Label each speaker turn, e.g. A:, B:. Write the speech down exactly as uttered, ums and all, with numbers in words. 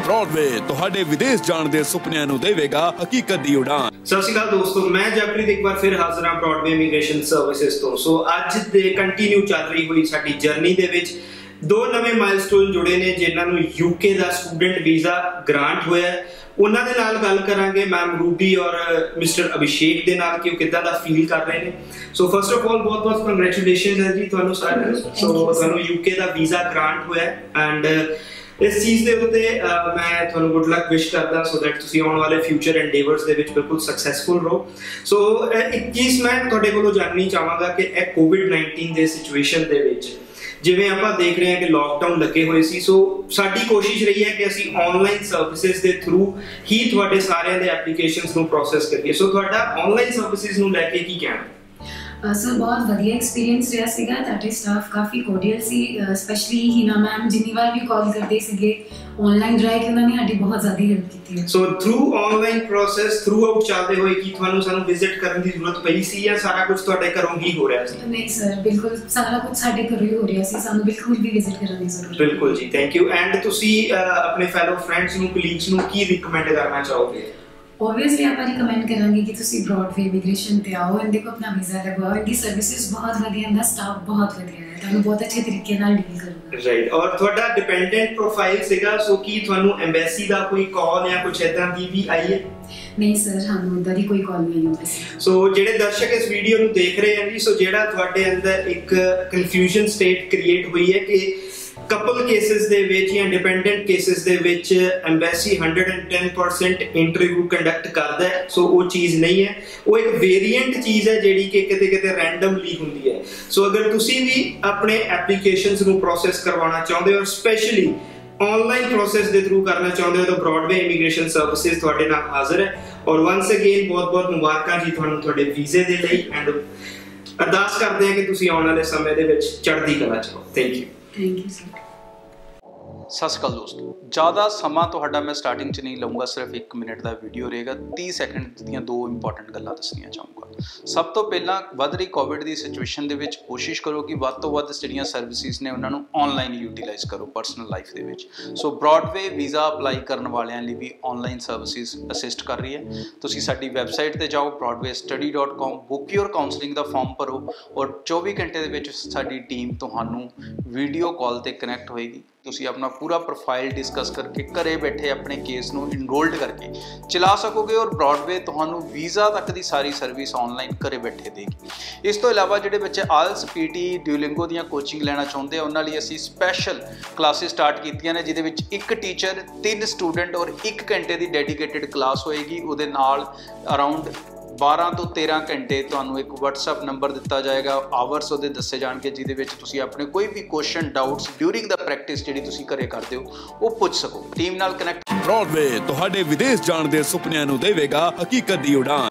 A: Broadway तुहाडे विदेश जाण दे सुपनिਆਂ ਨੂੰ ਦੇਵੇਗਾ ਹਕੀਕਤ ਦੀ ਉਡਾਨ।
B: ਸਤਿ ਸ਼੍ਰੀ ਅਕਾਲ ਦੋਸਤੋ, ਮੈਂ ਜਪਰੀਤ ਇੱਕ ਵਾਰ ਫਿਰ ਹਾਜ਼ਰ ਹਾਂ ਬ੍ਰੌਡਵੇ ਇਮੀਗ੍ਰੇਸ਼ਨ ਸਰਵਿਸਿਜ਼ ਤੋਂ। ਸੋ ਅੱਜ ਦੇ ਕੰਟੀਨਿਊ ਚੱਲ ਰਹੀ ਹੋਈ ਸਾਡੀ ਜਰਨੀ ਦੇ ਵਿੱਚ ਦੋ ਨਵੇਂ ਮਾਈਲਸਟੋਨ ਜੁੜੇ ਨੇ ਜਿਨ੍ਹਾਂ ਨੂੰ ਯੂਕੇ ਦਾ ਸਟੂਡੈਂਟ ਵੀਜ਼ਾ ਗ੍ਰਾਂਟ ਹੋਇਆ ਹੈ। ਉਹਨਾਂ ਦੇ ਨਾਲ ਗੱਲ ਕਰਾਂਗੇ ਮੈਮ ਰੂਬੀ ਔਰ ਮਿਸਟਰ ਅਭਿਸ਼ੇਕ ਦੇ ਨਾਲ ਕਿ ਉਹ ਕਿੱਦਾਂ ਦਾ ਫੀਲ ਕਰ ਰਹੇ ਨੇ। ਸੋ ਫਸਟ ਆਫ ਆਲ ਬਹੁਤ ਬਹੁਤ ਕੰਗ੍ਰੈਚੁਲੇਸ਼ਨਸ ਹੈ ਜੀ ਤੁਹਾਨੂੰ ਸਾਰਿਆਂ ਨੂੰ। ਸੋ ਤੁਹਾਨੂੰ ਯੂਕੇ ਦਾ ਵੀਜ਼ਾ ਗ੍ਰਾਂਟ ਹੋਇਆ ਐਂਡ ਇਸ ਚੀਜ਼ ਦੇ ਉੱਤੇ ਮੈਂ ਤੁਹਾਨੂੰ ਗੁੱਡ ਲੱਕ ਵਿਸ਼ ਕਰਦਾ ਸੋ ਦੈਟ ਤੁਸੀਂ ਆਉਣ ਵਾਲੇ ਫਿਊਚਰ ਐਂਡੇਵਰਸ ਦੇ ਵਿੱਚ ਬਿਲਕੁਲ ਸਕਸੈਸਫੁਲ ਰਹੋ। ਸੋ ਇੱਕ ਚੀਜ਼ ਮੈਂ ਤੁਹਾਡੇ ਕੋਲੋਂ ਜਾਣਨੀ ਚਾਹਾਂਗਾ ਕਿ ਇਹ ਕੋਵਿਡ ਨਾਈਨਟੀਨ ਦੇ ਸਿਚੁਏਸ਼ਨ ਦੇ ਵਿੱਚ ਜਿਵੇਂ ਆਪਾਂ ਦੇਖ ਰਹੇ ਹਾਂ ਕਿ ਲੋਕਡਾਊਨ ਲੱਗੇ ਹੋਏ ਸੀ, ਸੋ ਸਾਡੀ ਕੋਸ਼ਿਸ਼ ਰਹੀ ਹੈ ਕਿ ਅਸੀਂ ਆਨਲਾਈਨ ਸਰਵਿਸਿਜ਼ ਦੇ ਥਰੂ ਹੀ ਤੁਹਾਡੇ ਸਾਰਿਆਂ ਦੇ ਐਪਲੀਕੇਸ਼ਨਸ ਨੂੰ ਪ੍ਰੋਸੈਸ ਕਰੀਏ। ਸੋ ਤੁਹਾਡਾ ਆਨਲਾਈਨ ਸਰਵਿਸਿਜ਼ ਨੂੰ ਲੈ ਕੇ ਕੀ ਕਹਿਣਾ?
C: ਸਰ ਬਹੁਤ ਵਧੀਆ ਐਕਸਪੀਰੀਅੰਸ ਰਿਹਾ ਸੀਗਾ। ਤੁਹਾਡੇ ਸਟਾਫ ਕਾਫੀ ਕੋਡੀਅਲ ਸੀ, ਸਪੈਸ਼ਲੀ ਹੀਨਾ ਮੈਮ ਜਿੰਨੀ ਵਾਰ ਵੀ ਕਾਲ ਕਰਦੇ ਸੀਗੇ ਆਨਲਾਈਨ ਰਾਇ ਕਿ ਉਹਨਾਂ ਨੇ ਸਾਡੀ ਬਹੁਤ ਜ਼ਿਆਦਾ ਹੈਲਪ ਕੀਤੀ ਹੈ।
B: So through online process throughout ਚੱਲਦੇ ਹੋਏ ਕੀ ਤੁਹਾਨੂੰ ਸਾਨੂੰ ਵਿਜ਼ਿਟ ਕਰਨ ਦੀ ਜ਼ਰੂਰਤ ਪਈ ਸੀ ਜਾਂ ਸਾਰਾ ਕੁਝ ਤੁਹਾਡੇ ਘਰੋਂ ਹੀ ਹੋ ਰਿਹਾ ਸੀ?
C: ਨਹੀਂ ਸਰ, ਬਿਲਕੁਲ ਸਾਰਾ ਕੁਝ ਸਾਡੇ ਘਰੋਂ ਹੀ ਹੋ ਰਿਹਾ ਸੀ, ਸਾਨੂੰ ਬਿਲਕੁਲ ਵੀ ਵਿਜ਼ਿਟ ਕਰਨ ਦੀ ਜ਼ਰੂਰਤ ਨਹੀਂ।
B: ਬਿਲਕੁਲ ਜੀ, ਥੈਂਕ ਯੂ। ਐਂਡ ਤੁਸੀਂ ਆਪਣੇ ਫੈਲੋ ਫਰੈਂਡਸ ਨੂੰ ਕਲੀਗਸ ਨੂੰ ਕੀ ਰਿਕਮੈਂਡ ਕਰਨਾ ਚਾਹੋਗੇ?
C: ऑब्वियसली आप रिकमेंड करेंगे कि तुसी ब्रॉडवे इमिग्रेशन पे आओ इनके को अपना वीज़ा लगवाओ। इनकी सर्विसेज बहुत वधिया है, स्टाफ बहुत वधिया है, ਤੁਹਾਨੂੰ ਬਹੁਤ ਅੱਛੇ ਤਰੀਕੇ ਨਾਲ ਡੀਲ ਕਰੂਗਾ।
B: ਰਾਈਟ। ਔਰ ਤੁਹਾਡਾ ਡਿਪੈਂਡੈਂਟ ਪ੍ਰੋਫਾਈਲ ਸੀਗਾ, ਸੋ ਕੀ ਤੁਹਾਨੂੰ ਐਮਬੈਸੀ ਦਾ ਕੋਈ ਕਾਲ ਜਾਂ ਕੁਝ ਇਦਾਂ ਦੀ ਵੀ ਆਈ ਹੈ?
C: ਨਹੀਂ ਸਰ, ਸਾਨੂੰ ਉਦਾਂ ਦੀ ਕੋਈ ਕਾਲ ਨਹੀਂ ਆਈ ਸੀ।
B: ਸੋ ਜਿਹੜੇ ਦਰਸ਼ਕ ਇਸ ਵੀਡੀਓ ਨੂੰ ਦੇਖ ਰਹੇ ਹਨ ਜੀ, ਸੋ ਜਿਹੜਾ ਤੁਹਾਡੇ ਅੰਦਰ ਇੱਕ ਕਨਫਿਊਜ਼ਨ ਸਟੇਟ ਕ੍ਰੀਏਟ ਹੋਈ ਹੈ ਕਿ ਕਪਲ ਕੇਸਿਸ ਦੇ ਵਿੱਚ ਜਾਂ ਡਿਪੈਂਡੈਂਟ ਕੇਸਿਸ ਦੇ ਵਿੱਚ embassy one hundred ten percent interview conduct ਕਰਦਾ ਹੈ, ਸੋ ਉਹ ਚੀਜ਼ ਨਹੀਂ ਹੈ। ਉਹ ਇੱਕ ਵੇਰੀਐਂਟ ਚੀਜ਼ ਹੈ ਜਿਹੜੀ ਕਿ ਕਿਤੇ ਕਿਤੇ ਰੈਂਡਮਲੀ ਹੁੰਦੀ ਹੈ। ਸੋ ਅਗਰ ਤੁਸੀਂ ਵੀ ਆਪਣੇ ਐਪਲੀਕੇਸ਼ਨਸ ਨੂੰ ਪ੍ਰੋਸੈਸ ਕਰਵਾਉਣਾ ਚਾਹੁੰਦੇ ਹੋ ਔਰ ਸਪੈਸ਼ਲੀ ਆਨਲਾਈਨ ਪ੍ਰੋਸੈਸ ਦੇ ਥਰੂ ਕਰਨਾ ਚਾਹੁੰਦੇ ਹੋ ਤਾਂ ਬ੍ਰੌਡਵੇ ਇਮੀਗ੍ਰੇਸ਼ਨ ਸਰਵਿਸਿਜ਼ ਤੁਹਾਡੇ ਨਾਲ ਹਾਜ਼ਰ ਹੈ। ਔਰ ਵਾਂਸ ਅਗੇਨ ਬਹੁਤ ਬਹੁਤ ਮੁਬਾਰਕਾਂ ਜੀ ਤੁਹਾਨੂੰ ਤੁਹਾਡੇ ਵੀਜ਼ੇ ਦੇ ਲਈ ਐਂਡ ਅਰਦਾਸ ਕਰਦੇ ਹਾਂ ਕਿ ਤੁਸੀਂ ਆਉਣ ਵਾਲੇ ਸਮੇਂ ਦੇ ਵਿੱਚ ਚੜ੍ਹਦੀ ਕਲਾ ਚ ਰਹੋ। Thank you.
C: Thank you sir.
D: ਸਤਿ ਸ਼੍ਰੀ ਅਕਾਲ ਦੋਸਤੋ, ਜ਼ਿਆਦਾ ਸਮਾਂ ਤੁਹਾਡਾ ਮੈਂ ਸਟਾਰਟਿੰਗ 'ਚ ਨਹੀਂ ਲਊਂਗਾ, ਸਿਰਫ ਇੱਕ ਮਿੰਟ ਦਾ ਵੀਡੀਓ ਰਹੇਗਾ। ਤੀਹ ਸੈਕਿੰਡ ਦੀਆਂ ਦੋ ਇੰਪੋਰਟੈਂਟ ਗੱਲਾਂ ਦੱਸਣੀਆਂ ਚਾਹੂੰਗਾ। ਸਭ ਤੋਂ ਪਹਿਲਾਂ ਵੱਧ ਰਹੀ ਕੋਵਿਡ ਦੀ ਸਿਚੁਏਸ਼ਨ ਦੇ ਵਿੱਚ ਕੋਸ਼ਿਸ਼ ਕਰੋ ਕਿ ਵੱਧ ਤੋਂ ਵੱਧ ਜਿਹੜੀਆਂ ਸਰਵਿਸਿਜ਼ ਨੇ ਉਹਨਾਂ ਨੂੰ ਆਨਲਾਈਨ ਯੂਟੀਲਾਈਜ਼ ਕਰੋ ਪਰਸਨਲ ਲਾਈਫ ਦੇ ਵਿੱਚ। ਸੋ ਬ੍ਰੌਡਵੇ ਵੀਜ਼ਾ ਅਪਲਾਈ ਕਰਨ ਵਾਲਿਆਂ ਲਈ ਵੀ ਆਨਲਾਈਨ ਸਰਵਿਸਿਜ਼ ਅਸਿਸਟ ਕਰ ਰਹੀ ਹੈ। ਤੁਸੀਂ ਸਾਡੀ ਵੈਬਸਾਈਟ 'ਤੇ ਜਾਓ Broadway study dot com, book your counselling ਦਾ ਫਾਰਮ ਭਰੋ ਔਰ ਚੌਵੀ ਘੰਟੇ ਦੇ ਵਿੱਚ ਸਾਡੀ ਟੀਮ ਤੁਹਾਨੂੰ ਵੀਡੀਓ ਕਾਲ 'ਤੇ ਕਨੈਕਟ ਹੋਏਗੀ। ਤੁਸੀਂ ਆਪਣਾ ਪੂਰਾ ਪ੍ਰੋਫਾਈਲ ਡਿਸਕਸ ਕਰਕੇ ਘਰੇ ਬੈਠੇ ਆਪਣੇ ਕੇਸ ਨੂੰ ਇਨਰੋਲਡ ਕਰਕੇ ਚਲਾ ਸਕੋਗੇ ਔਰ ਬ੍ਰੌਡਵੇ ਤੁਹਾਨੂੰ ਵੀਜ਼ਾ ਤੱਕ ਦੀ ਸਾਰੀ ਸਰਵਿਸ ਆਨਲਾਈਨ ਘਰੇ ਬੈਠੇ ਦੇਗੀ। ਇਸ ਤੋਂ ਇਲਾਵਾ ਜਿਹੜੇ ਬੱਚੇ ਆਇਲਸ, ਪੀਟੀ, ਡਿਊਲਿੰਗੋ ਦੀਆਂ ਕੋਚਿੰਗ ਲੈਣਾ ਚਾਹੁੰਦੇ ਆ ਉਹਨਾਂ ਲਈ ਅਸੀਂ ਸਪੈਸ਼ਲ ਕਲਾਸਿਸ ਸਟਾਰਟ ਕੀਤੀਆਂ ਨੇ ਜਿਹਦੇ ਵਿੱਚ ਇੱਕ ਟੀਚਰ, ਤਿੰਨ ਸਟੂਡੈਂਟ ਔਰ ਇੱਕ ਘੰਟੇ ਦੀ ਡੈਡੀਕੇਟਿਡ ਕਲਾਸ ਹੋਏਗੀ। ਉਹਦੇ ਨਾਲ ਅਰਾਊਂਡ ਬਾਰਾਂ ਤੋਂ ਤੇਰਾਂ ਘੰਟੇ ਤੁਹਾਨੂੰ ਇੱਕ ਵਟਸਐਪ ਨੰਬਰ ਦਿੱਤਾ ਜਾਏਗਾ, ਆਵਰਸ ਉਹਦੇ ਦੱਸੇ ਜਾਣਗੇ ਜਿਹਦੇ ਵਿੱਚ ਤੁਸੀਂ ਆਪਣੇ ਕੋਈ ਵੀ ਕੁਐਸਚਨ, ਡਾਊਟਸ ਡਿਊਰਿੰਗ ਦਾ ਪ੍ਰੈਕਟਿਸ ਜਿਹੜੀ ਤੁਸੀਂ ਘਰੇ ਕਰਦੇ ਹੋ ਉਹ ਪੁੱਛ ਸਕੋ। ਟੀਮ ਨਾਲ ਕਨੈਕਟ।
A: ਬ੍ਰੌਡਵੇ ਤੁਹਾਡੇ ਵਿਦੇਸ਼ ਜਾਣ ਦੇ ਸੁਪਨਿਆਂ ਨੂੰ ਦੇਵੇਗਾ ਹਕੀਕਤ ਦੀ ਉਡਾਨ।